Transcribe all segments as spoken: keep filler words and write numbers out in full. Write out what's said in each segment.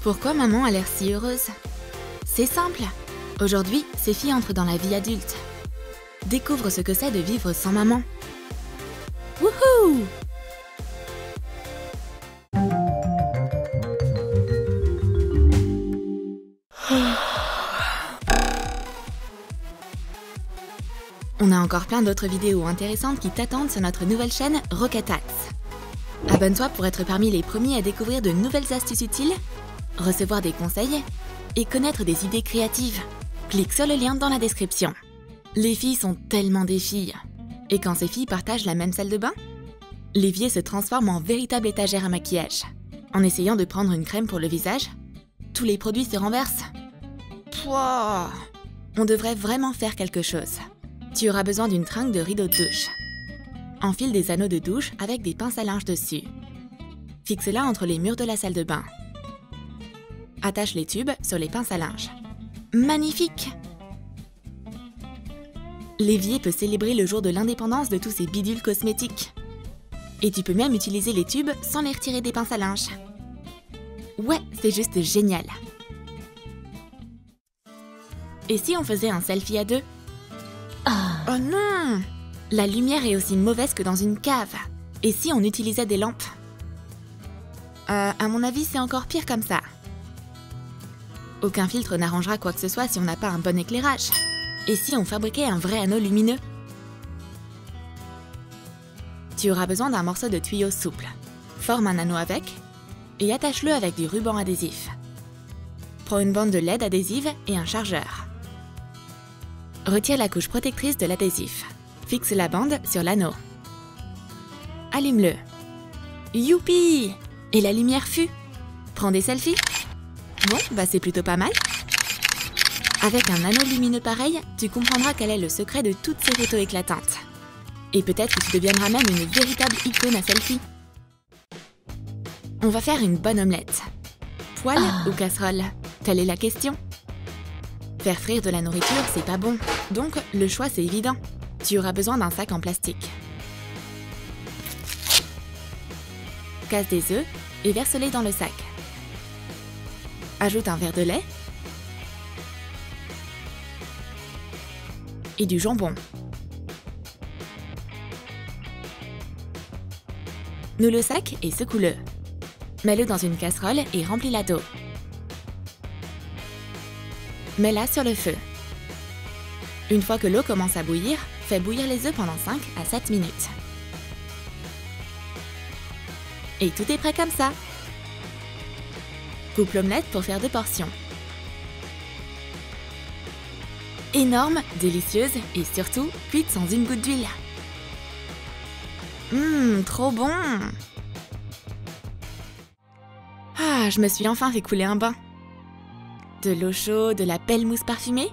Pourquoi maman a l'air si heureuse? C'est simple. Aujourd'hui, ses filles entrent dans la vie adulte. Découvre ce que c'est de vivre sans maman. Wouhou! On a encore plein d'autres vidéos intéressantes qui t'attendent sur notre nouvelle chaîne Rockatax. Abonne-toi pour être parmi les premiers à découvrir de nouvelles astuces utiles, recevoir des conseils et connaître des idées créatives. Clique sur le lien dans la description. Les filles sont tellement des filles. Et quand ces filles partagent la même salle de bain, l'évier se transforme en véritable étagère à maquillage. En essayant de prendre une crème pour le visage, tous les produits se renversent. Pouah! On devrait vraiment faire quelque chose. Tu auras besoin d'une tringle de rideau de douche. Enfile des anneaux de douche avec des pinces à linge dessus. Fixe-la entre les murs de la salle de bain. Attache les tubes sur les pinces à linge. Magnifique! L'évier peut célébrer le jour de l'indépendance de tous ces bidules cosmétiques. Et tu peux même utiliser les tubes sans les retirer des pinces à linge. Ouais, c'est juste génial! Et si on faisait un selfie à deux? Oh non! La lumière est aussi mauvaise que dans une cave. Et si on utilisait des lampes? Euh, à mon avis, c'est encore pire comme ça. Aucun filtre n'arrangera quoi que ce soit si on n'a pas un bon éclairage. Et si on fabriquait un vrai anneau lumineux? Tu auras besoin d'un morceau de tuyau souple. Forme un anneau avec et attache-le avec du ruban adhésif. Prends une bande de L E D adhésive et un chargeur. Retire la couche protectrice de l'adhésif. Fixe la bande sur l'anneau. Allume-le. Youpi! Et la lumière fut. Prends des selfies? Bon, bah c'est plutôt pas mal. Avec un anneau lumineux pareil, tu comprendras quel est le secret de toutes ces photos éclatantes. Et peut-être que tu deviendras même une véritable icône à selfie. On va faire une bonne omelette. Poêle ou casserole? Telle est la question. Faire frire de la nourriture, c'est pas bon. Donc, le choix, c'est évident. Tu auras besoin d'un sac en plastique. Casse des œufs et verse-les dans le sac. Ajoute un verre de lait et du jambon. Noue le sac et secoue-le. Mets-le dans une casserole et remplis-la d'eau. Mets-la sur le feu. Une fois que l'eau commence à bouillir, fais bouillir les œufs pendant cinq à sept minutes. Et tout est prêt comme ça. Coupe l'omelette pour faire deux portions. Énorme, délicieuse et surtout cuite sans une goutte d'huile. Hum, trop bon! Ah, je me suis enfin fait couler un bain. De l'eau chaude, de la belle mousse parfumée.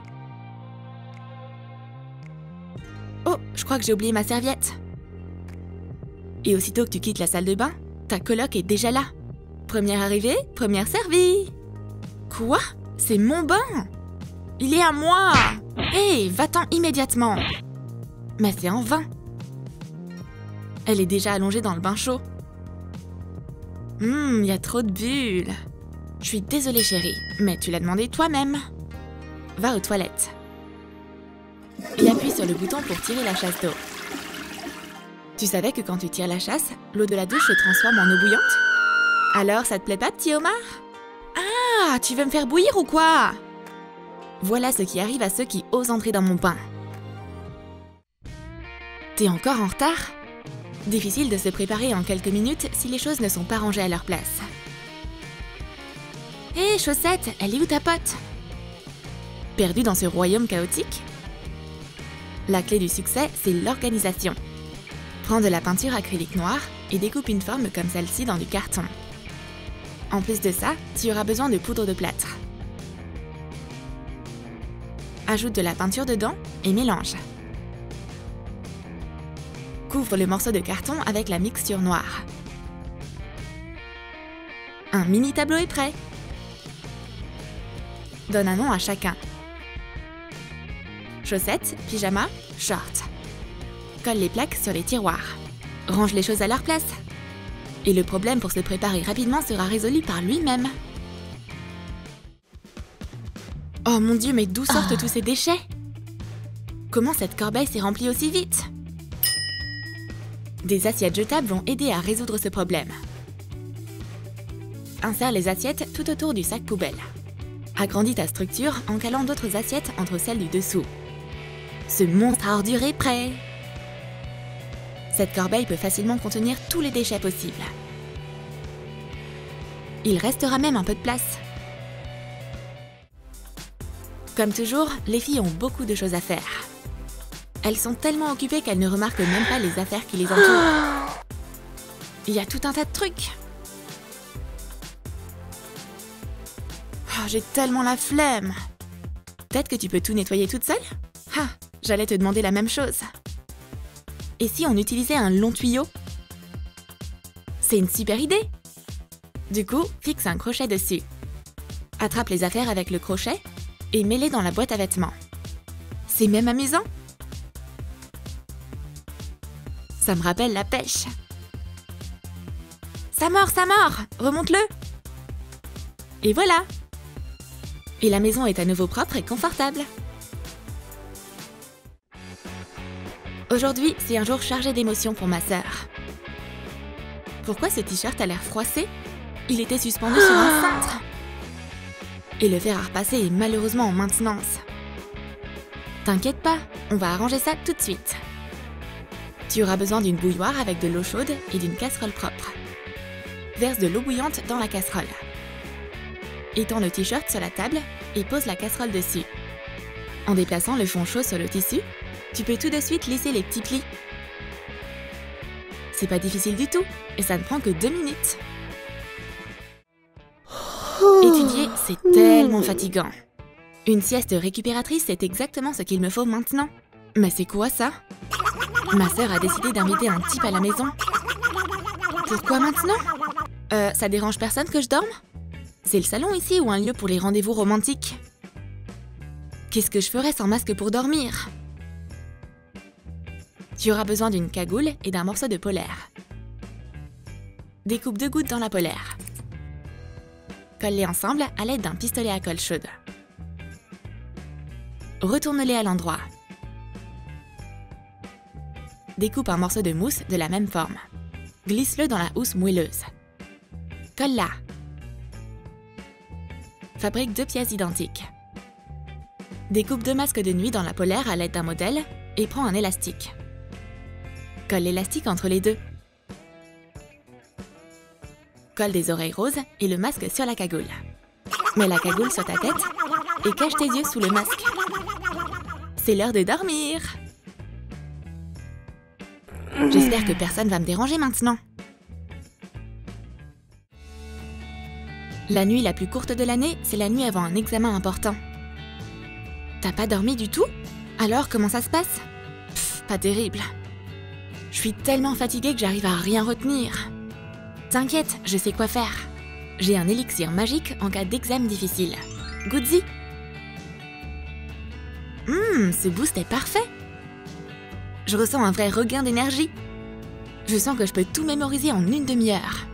Oh, je crois que j'ai oublié ma serviette. Et aussitôt que tu quittes la salle de bain, ta coloc est déjà là. Première arrivée, première servie. Quoi? C'est mon bain? Il est à moi! Hé, hey, va-t'en immédiatement! Mais c'est en vain. Elle est déjà allongée dans le bain chaud. Hum, il y a trop de bulles. Je suis désolée chérie, mais tu l'as demandé toi-même. Va aux toilettes. Et appuie sur le bouton pour tirer la chasse d'eau. Tu savais que quand tu tires la chasse, l'eau de la douche se transforme en eau bouillante? Alors, ça te plaît pas, petit homard? Ah, tu veux me faire bouillir ou quoi? Voilà ce qui arrive à ceux qui osent entrer dans mon bain. T'es encore en retard? Difficile de se préparer en quelques minutes si les choses ne sont pas rangées à leur place. Hé, hey, Chaussette, elle est où ta pote? Perdue dans ce royaume chaotique? La clé du succès, c'est l'organisation. Prends de la peinture acrylique noire et découpe une forme comme celle-ci dans du carton. En plus de ça, tu auras besoin de poudre de plâtre. Ajoute de la peinture dedans et mélange. Couvre le morceau de carton avec la mixture noire. Un mini tableau est prêt. Donne un nom à chacun. Chaussettes, pyjama, short. Colle les plaques sur les tiroirs. Range les choses à leur place. Et le problème pour se préparer rapidement sera résolu par lui-même. Oh mon Dieu, mais d'où sortent tous ces déchets? Comment cette corbeille s'est remplie aussi vite? Des assiettes jetables vont aider à résoudre ce problème. Insère les assiettes tout autour du sac poubelle. Agrandis ta structure en calant d'autres assiettes entre celles du dessous. Ce monstre à ordures est prêt! Cette corbeille peut facilement contenir tous les déchets possibles. Il restera même un peu de place. Comme toujours, les filles ont beaucoup de choses à faire. Elles sont tellement occupées qu'elles ne remarquent même pas les affaires qui les entourent. Il y a tout un tas de trucs. Oh, j'ai tellement la flemme. Peut-être que tu peux tout nettoyer toute seule? Ah, j'allais te demander la même chose. Et si on utilisait un long tuyau? C'est une super idée! Du coup, fixe un crochet dessus. Attrape les affaires avec le crochet et mets-les dans la boîte à vêtements. C'est même amusant! Ça me rappelle la pêche. Ça mord, ça mord! Remonte-le! Et voilà! Et la maison est à nouveau propre et confortable. Aujourd'hui, c'est un jour chargé d'émotions pour ma sœur. Pourquoi ce t-shirt a l'air froissé? Il était suspendu sur un cintre. Et le fer à repasser est malheureusement en maintenance. T'inquiète pas, on va arranger ça tout de suite. Tu auras besoin d'une bouilloire avec de l'eau chaude et d'une casserole propre. Verse de l'eau bouillante dans la casserole. Étends le t-shirt sur la table et pose la casserole dessus. En déplaçant le fond chaud sur le tissu, tu peux tout de suite lisser les petits plis. C'est pas difficile du tout et ça ne prend que deux minutes. Étudier, c'est tellement fatigant. Une sieste récupératrice, c'est exactement ce qu'il me faut maintenant. Mais c'est quoi ça? Ma sœur a décidé d'inviter un type à la maison. Pourquoi maintenant? Euh, ça dérange personne que je dorme? C'est le salon ici ou un lieu pour les rendez-vous romantiques? Qu'est-ce que je ferais sans masque pour dormir? Tu auras besoin d'une cagoule et d'un morceau de polaire. Découpe deux gouttes dans la polaire. Colle-les ensemble à l'aide d'un pistolet à colle chaude. Retourne-les à l'endroit. Découpe un morceau de mousse de la même forme. Glisse-le dans la housse moelleuse. Colle-la. Fabrique deux pièces identiques. Découpe deux masques de nuit dans la polaire à l'aide d'un modèle et prends un élastique. Colle l'élastique entre les deux. Colle des oreilles roses et le masque sur la cagoule. Mets la cagoule sur ta tête et cache tes yeux sous le masque. C'est l'heure de dormir! J'espère que personne va me déranger maintenant. La nuit la plus courte de l'année, c'est la nuit avant un examen important. T'as pas dormi du tout? Alors, comment ça se passe? Pff, pas terrible. Je suis tellement fatiguée que j'arrive à rien retenir. T'inquiète, je sais quoi faire. J'ai un élixir magique en cas d'examen difficile. Goûte-y. Hum, ce boost est parfait. Je ressens un vrai regain d'énergie. Je sens que je peux tout mémoriser en une demi-heure.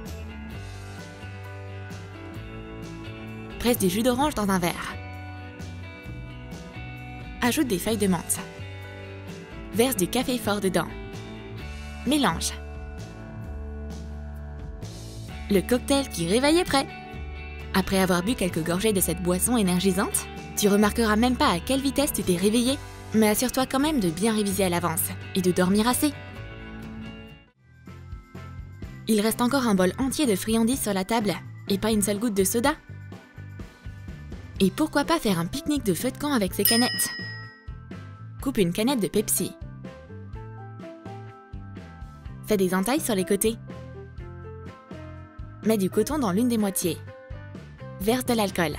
Presse du jus d'orange dans un verre. Ajoute des feuilles de menthe. Verse du café fort dedans. Mélange. Le cocktail qui réveille est prêt. Après avoir bu quelques gorgées de cette boisson énergisante, tu remarqueras même pas à quelle vitesse tu t'es réveillé. Mais assure-toi quand même de bien réviser à l'avance et de dormir assez. Il reste encore un bol entier de friandises sur la table et pas une seule goutte de soda. Et pourquoi pas faire un pique-nique de feu de camp avec ces canettes? Coupe une canette de Pepsi. Fais des entailles sur les côtés. Mets du coton dans l'une des moitiés. Verse de l'alcool.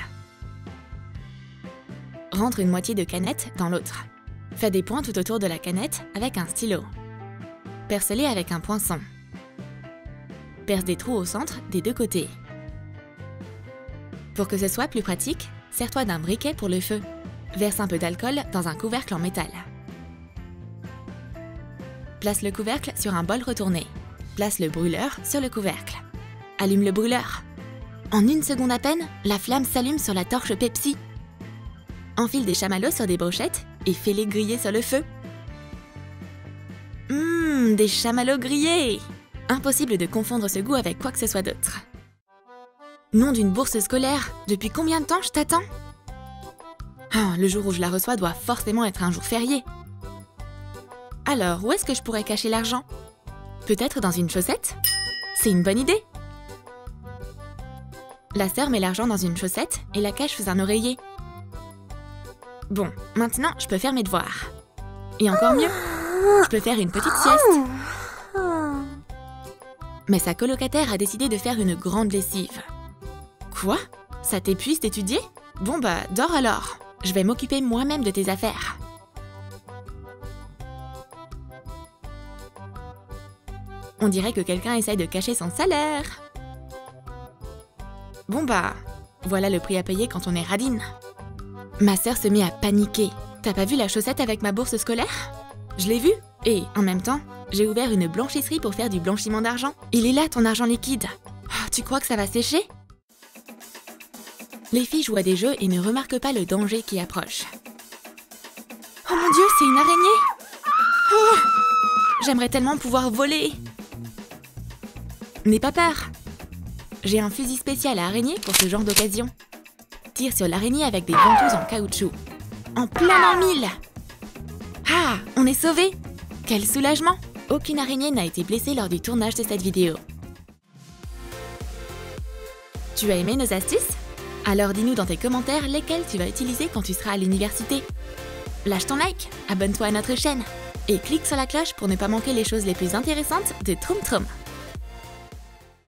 Rentre une moitié de canette dans l'autre. Fais des points tout autour de la canette avec un stylo. Perce-les avec un poinçon. Perce des trous au centre des deux côtés. Pour que ce soit plus pratique, sers-toi d'un briquet pour le feu. Verse un peu d'alcool dans un couvercle en métal. Place le couvercle sur un bol retourné. Place le brûleur sur le couvercle. Allume le brûleur. En une seconde à peine, la flamme s'allume sur la torche Pepsi. Enfile des chamallows sur des brochettes et fais-les griller sur le feu. Hum, des chamallows grillés! Impossible de confondre ce goût avec quoi que ce soit d'autre. Nom d'une bourse scolaire, depuis combien de temps je t'attends? Ah, le jour où je la reçois doit forcément être un jour férié. Alors, où est-ce que je pourrais cacher l'argent? Peut-être dans une chaussette? C'est une bonne idée! La sœur met l'argent dans une chaussette et la cache sous un oreiller. Bon, maintenant, je peux faire mes devoirs. Et encore mieux, je peux faire une petite sieste. Mais sa colocataire a décidé de faire une grande lessive. Quoi? Ça t'épuise d'étudier? Bon bah, dors alors. Je vais m'occuper moi-même de tes affaires. On dirait que quelqu'un essaye de cacher son salaire. Bon bah, voilà le prix à payer quand on est radine. Ma sœur se met à paniquer. T'as pas vu la chaussette avec ma bourse scolaire? Je l'ai vue. Et, en même temps, j'ai ouvert une blanchisserie pour faire du blanchiment d'argent. Il est là, ton argent liquide. Oh, tu crois que ça va sécher? Les filles jouent à des jeux et ne remarquent pas le danger qui approche. Oh mon Dieu, c'est une araignée! Oh, j'aimerais tellement pouvoir voler! N'aie pas peur! J'ai un fusil spécial à araignée pour ce genre d'occasion. Tire sur l'araignée avec des ventouses en caoutchouc. En plein en mille! Ah, on est sauvés! Quel soulagement! Aucune araignée n'a été blessée lors du tournage de cette vidéo. Tu as aimé nos astuces? Alors dis-nous dans tes commentaires lesquelles tu vas utiliser quand tu seras à l'université. Lâche ton like, abonne-toi à notre chaîne et clique sur la cloche pour ne pas manquer les choses les plus intéressantes de Troom Troom.